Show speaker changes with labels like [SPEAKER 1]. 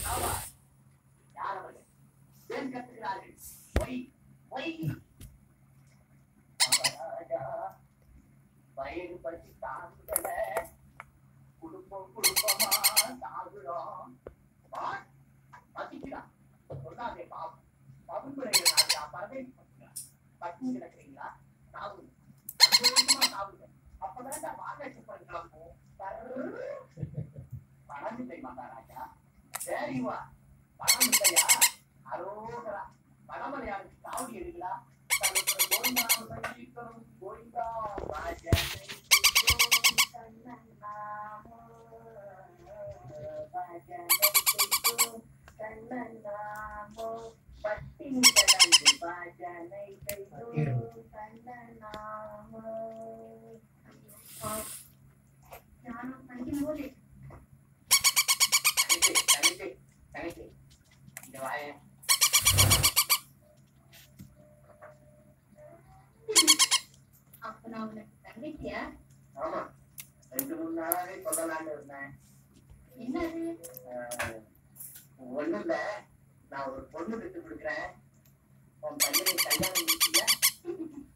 [SPEAKER 1] யார் அவர்கள் ஏன் கத்துகிறார்கள் பொய் பொய் வயது பற்றி தாங்குதல குடும்பம் குடும்பமா தாங்குறோம் பசிக்கிறான் சொல்லாதே பாவம் பகுப்புறைகள் பறவை பட்டி கிடக்குறீங்களா சாவுங்க சந்தோஷமா சாவுங்க அப்பதான் வாங்கச்சு பண்ணலாம் பணம் இல்லை மகாராஜா சரிவா பணம் இல்லையா அரோகரா பணமலையாருக்கு காவடி எடுங்களா கோவிந்தா கோவிந்தா ராஜனை கண்ணனாமோ பட்டினி கடந்து பாஜனை கண்ணனாமோ ஞானம் படிக்கும்போது தனித்து இந்த வாய அப்ப நான் உனக்கு தங்கச்சியா? ஆமா 2-3 நாளாவே சொல்லலான்னு இருந்தேன். என்னது? ஒண்ணும் இல்ல, நான் ஒரு பொண்ணு பெற்று கொடுக்குறேன். உன் பையனை கல்யாணம் முடிச்சியா?